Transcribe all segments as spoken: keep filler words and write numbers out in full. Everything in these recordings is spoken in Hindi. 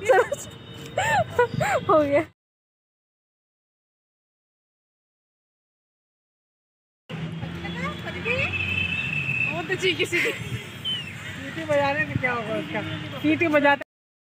हो गया। वो तो चीखी सीटी सीटी बजाने में क्या होगा उसका, सीटी बजाते।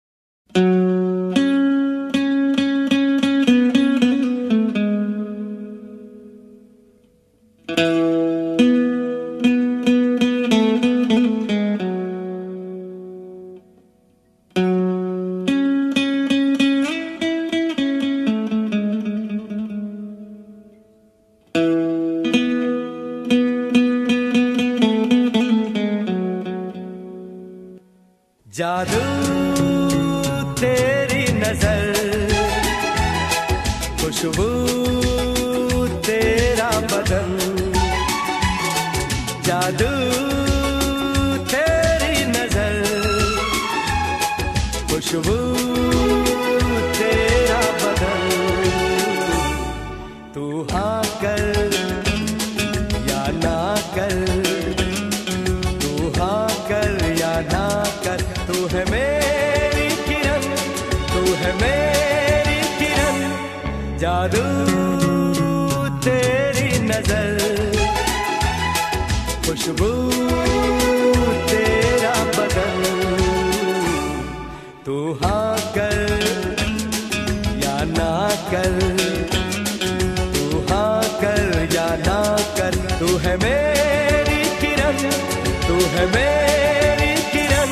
जादू तेरी नजर, खुशबू तेरा बदन, जादू तेरी नजर, खुशबू तेरा बदन, तू हाँ कर या ना कर, तू हाँ कर या ना कर, तू है मेरी किरण, तू है मेरी किरण, जादू तेरी नजर, खुशबू तेरा बदन, तू हाँ कर या ना कर, तू हाँ कर या ना कर, तू है मेरी किरण, तू है मेरी किरण।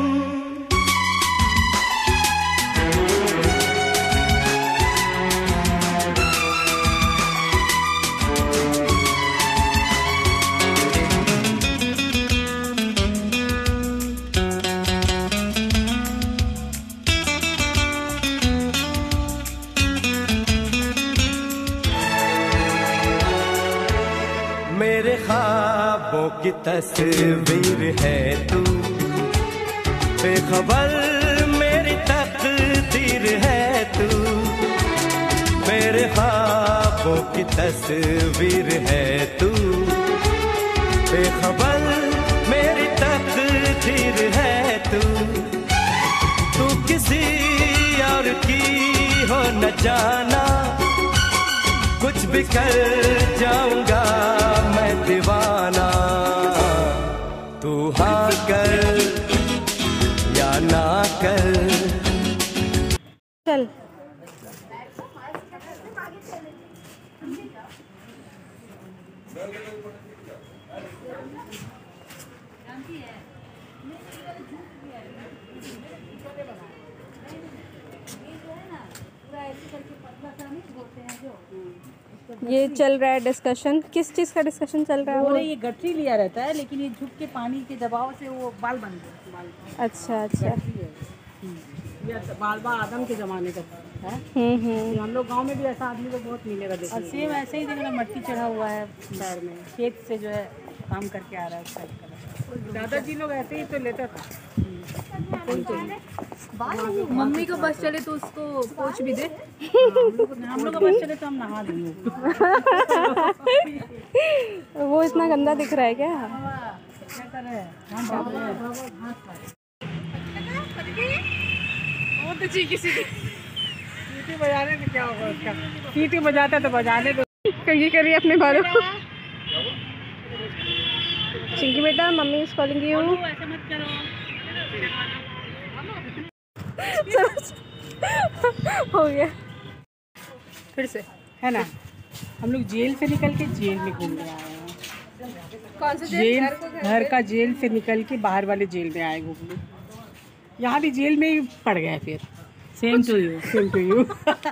मेरे ख्वाबों की तस्वीर है तू, बेखबर मेरी तकदीर है तू, मेरे ख्वाबों की तस्वीर है तू, बेखबर मेरी तकदीर है तू, तू किसी और की हो न जाना, कुछ भी कर जाऊंगा मैं दीवाना, तू हाँ कर या ना कर। चल ये चल रहा है डिस्कशन, किस चीज़ का डिस्कशन चल रहा है? बोले ये गठरी लिया रहता है, लेकिन ये झुक के पानी के दबाव से वो बाल बन गए बाल। अच्छा अच्छा। ये बाल बाल आदम के ज़माने का है। हम्म हम्म। हम लोग गांव में भी ऐसा आदमी को बहुत मिलेगा देखिए। और सेम ऐसे ही देखना, मट्टी चढ़ा हुआ है पैर में, खेत से जो है काम करके आ रहा है उस टाइप का। दादाजी लोग ऐसे ही तो लेता था। मम्मी को बस चले तो उसको पोंछ भी दे। हम लोग को बस चले तो हम नहा देंगे। वो इतना गंदा दिख रहा है क्या? क्या कर रहे हैं? वो तो चीखी सीटी सीटी बजाने में क्या होगा उसका, सीटी बजाता तो बजाने दो। कहीं करिए अपने बालों को। चिंकी बेटा, मम्मी इज कॉलिंग यू। ऐसा मत करो। हो गया फिर से है ना। हम लोग जेल से निकल के जेल में घूमने आए हैं। कौन सा जेल? घर का जेल से निकल के बाहर वाले जेल में आए घूमने। यहाँ भी जेल में ही पड़ गए फिर। Same to you, same to you.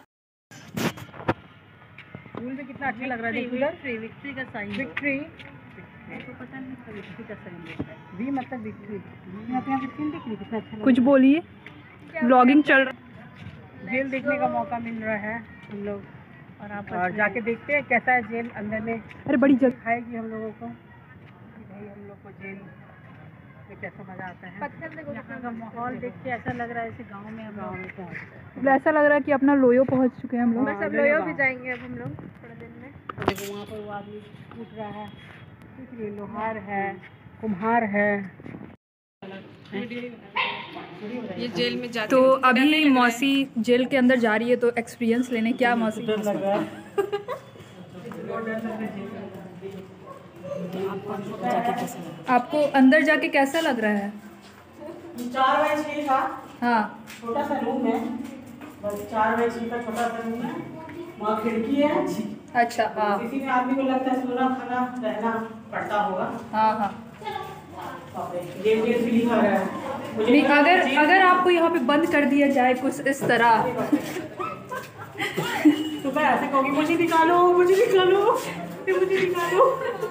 फूल में कितना अच्छा लग रहा है। विक्ट्री, विक्ट्री का साइन। विक्ट्री तो पता नहीं, विक्ट्री का साइन है। वी मतलब विक्ट्री। यहाँ पे विक्ट्री दिख रही, कितना अच्छा। कुछ बोलिए, ब्लॉगिंग चल रहा। जेल देखने का मौका मिल रहा है हम लोग, और आप और जाके देखते हैं कैसा है जेल अंदर में। अरे बड़ी जगह खाएगी हम लोगों को कि भाई हम लोग को जेल में कैसा मज़ा आता है। यहाँ का माहौल देख के ऐसा लग रहा है जैसे गांव में। गाँव में क्या ऐसा लग रहा है कि अपना लोयो पहुंच चुके हैं हम लोग। बस अब लोयो भी जाएंगे अब हम लोग थोड़ा दिन में। देखो वहाँ पर वो आदमी पूछ रहा है, लोहार है, कुम्हार है। ये जेल में जाते तो अभी मौसी जेल के अंदर जा रही है, तो एक्सपीरियंस लेने क्या मौसी? आपको अंदर जाके कैसा लग रहा है? चार बाई छः का हाँ, छोटा सा रूम है, बस चार बाई छः का छोटा सा रूम है, वहाँ खिड़की है। अच्छा हाँ किसी में आदमी को लगता है सोना खाना रहना पड़ता होगा। हाँ हाँ। जेल जेल फीलिंग आ रहा है मुझे। नहीं, अगर अगर आपको यहाँ पे बंद कर दिया जाए कुछ इस तरह, तो मैं ऐसे कहूँगी मुझे निकालो मुझे निकालो मुझे निकालो।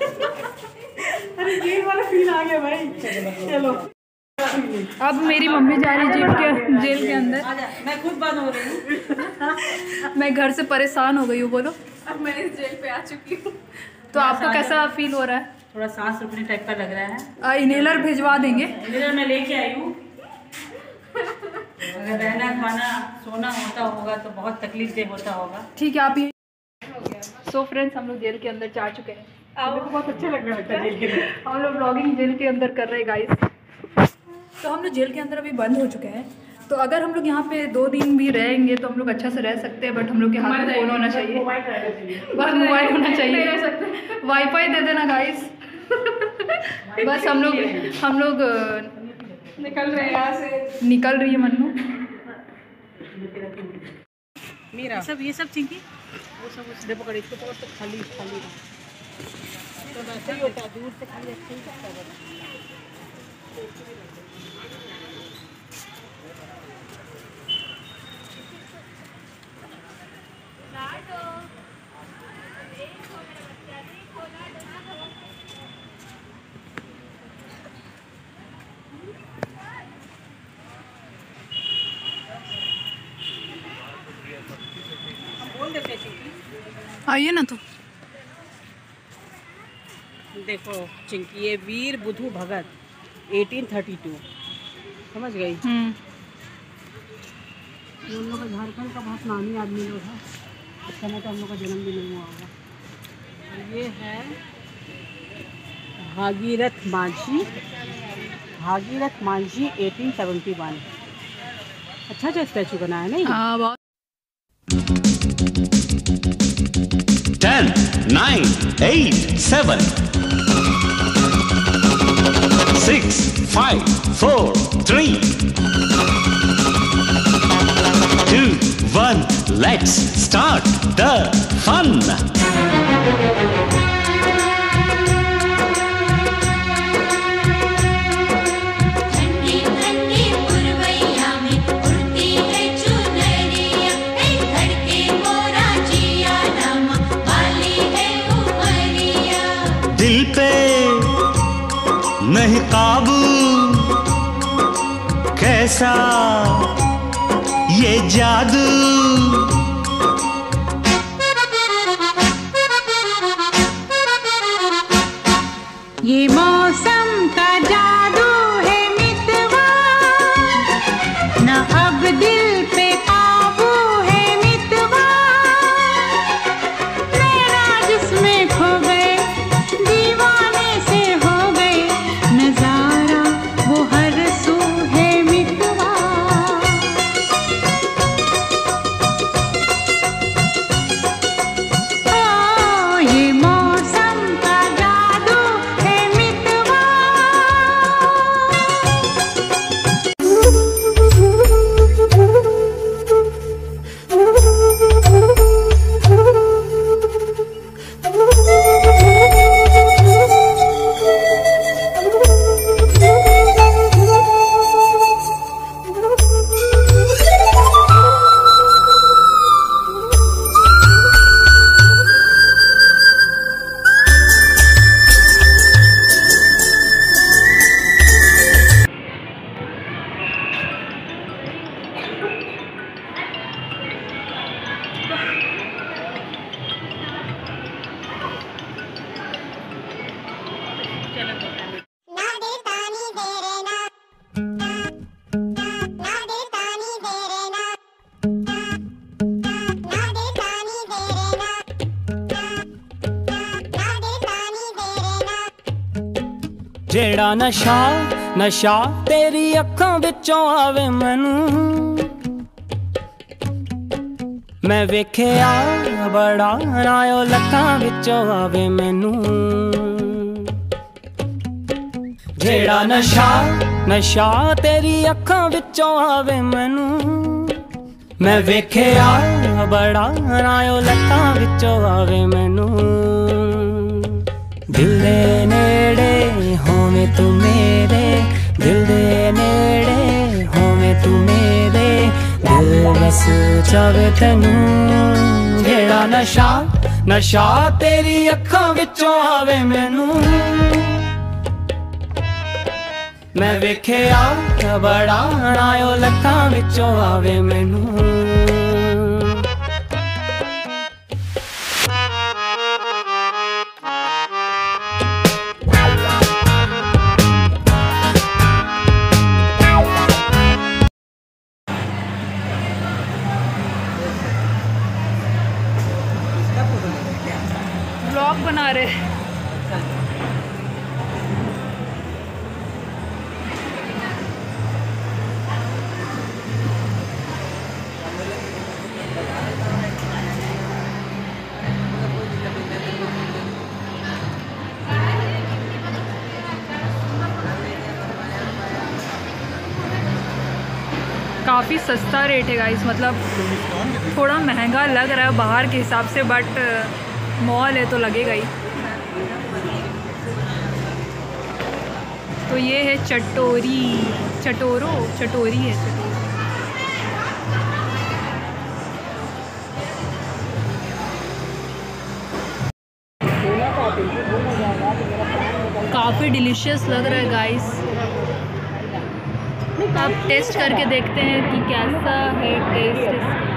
अरे जेल वाला फील आ गया भाई। चलो अब मेरी मम्मी जा रही जेल के जेल के अंदर। मैं खुद बंद हो रही हूँ। मैं घर से परेशान हो गई हूँ। बोलो, अब मैं इस जेल पे आ चुकी हूँ। तो आपको कैसा फील हो रहा है? थोड़ा सांस रुकने टाइप का लग रहा है। इनहेलर भिजवा देंगे। इनहेलर मैं लेके आई हूँ। अगर रहना खाना सोना होता होगा तो बहुत तकलीफ दे होता होगा। ठीक है, आप ये सो फ्रेंड्स, हम लोग जेल के अंदर जा चुके हैं। मेरे को बहुत अच्छा लग रहा है जेल के अंदर। हम लोग ब्लॉगिंग जेल के अंदर कर रहे हैं गाइस। तो हम लोग जेल के अंदर अभी बंद हो चुके हैं। तो अगर हम लोग यहाँ पे दो दिन भी रहेंगे तो हम लोग अच्छा से रह सकते हैं, बट हम लोग के हाथ में फ़ोन होना चाहिए, बस मोबाइल होना चाहिए। वाईफाई दे देना गाइस। बस हम लोग हम लोग निकल रहे हैं यहाँ से। निकल रही है मन्नू। मेरा सब ये सब चिंकी वो सब उसने पकड़, इसको पकड़ तो खाली खाली तो वैसे ही होता है, दूर से खाली अच्छा ही लगता है। आइए ना। तो देखो चिंकी, ये वीर बुधू भगत अठारह सौ बत्तीस, समझ गई? हम्म उन लोग का झारखंड का बहुत नामी आदमी लोग है। इस समय तो हम लोग का जन्म भी नहीं हुआ होगा। और ये है भागीरथ मांझी, भागीरथ मांझी अठारह सौ इकहत्तर। अच्छा अच्छा स्टैचू बना है नहीं? हाँ बहुत। Ten, nine, eight, seven, six, five, four, three, two, one. Let's start the fun. दिल पे नहीं काबू, कैसा ये जादू। ये मौसम का जादू है मितवा, न अब दिल पे काबू है मितवा। नैना जिसमें खो गए, दीवाने से हो गए, नजारा वो हर सू है मितवा। ओ ये मौसम का जादू है मितवा। जेड़ा नशा नशा तेरी अखां विचों आवे मैनू मैं वेखिया बड़ा नायो लखां विचों आवे मैनू जेड़ा नशा नशा तेरी अखां विचों आवे मैनू मैं वेखिया बड़ा नायो लखां विचों आवे मैनू दिल दे नेड़े होवे तू मेरे दिल दे नेड़े होवे तू मेरे दिल बस चावे तैनू जेड़ा नशा नशा तेरी अखां विचों आवे मैनू मैं वेखिया बड़ा नायो लखां विचों आवे मैनू ब्लॉग बना रहे। काफ़ी सस्ता रेट है गाइस, मतलब थोड़ा महंगा लग रहा है बाहर के हिसाब से, बट मॉल है तो लगेगा ही। तो ये है चटोरी, चटोरो चटोरी है चटोरी। काफ़ी डिलीशियस लग रहा है गाइस। अब टेस्ट करके देखते हैं कि कैसा है टेस्ट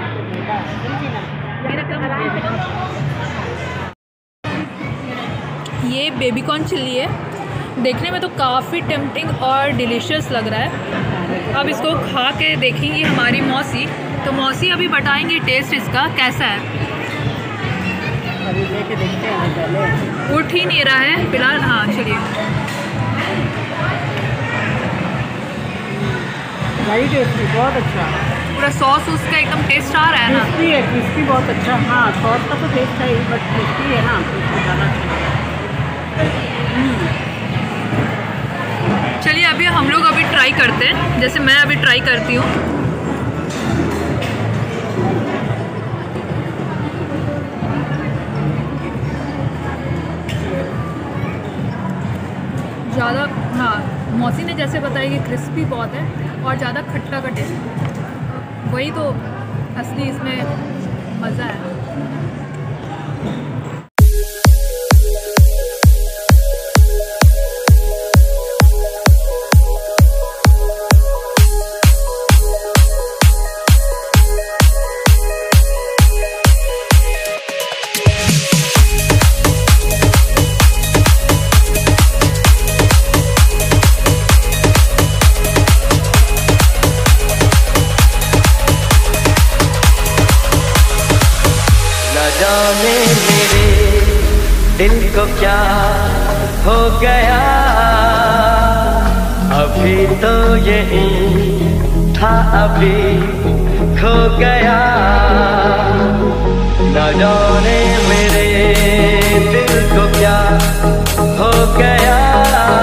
इसका। ये बेबीकॉर्न चिल्ली है, देखने में तो काफ़ी टेम्पटिंग और डिलीशियस लग रहा है। अब इसको खा के देखेंगी हमारी मौसी, तो मौसी अभी बताएंगी टेस्ट इसका कैसा है। अभी लेके देखते हैं, पहले उठ ही नहीं रहा है फिलहाल। हाँ चलिए। लाइट टेस्टी, बहुत अच्छा। पूरा सॉस उसका एकदम टेस्ट आ रहा है ना। क्रिस्पी है, क्रिस्पी बहुत अच्छा। हाँ सॉस का तो टेस्ट है ही, बट क्रिस्पी है ना, तो इसको ज़्यादा अच्छा। चलिए अभी हम लोग अभी ट्राई करते हैं, जैसे मैं अभी ट्राई करती हूँ। ज़्यादा, हाँ मौसी ने जैसे बताया कि क्रिस्पी बहुत है और ज़्यादा खट्टा का टेस्ट, वही तो असली इसमें मज़ा है। जाने मेरे दिल को क्या हो गया, अभी तो यही था अभी खो गया। न जाने मेरे दिल को क्या हो गया,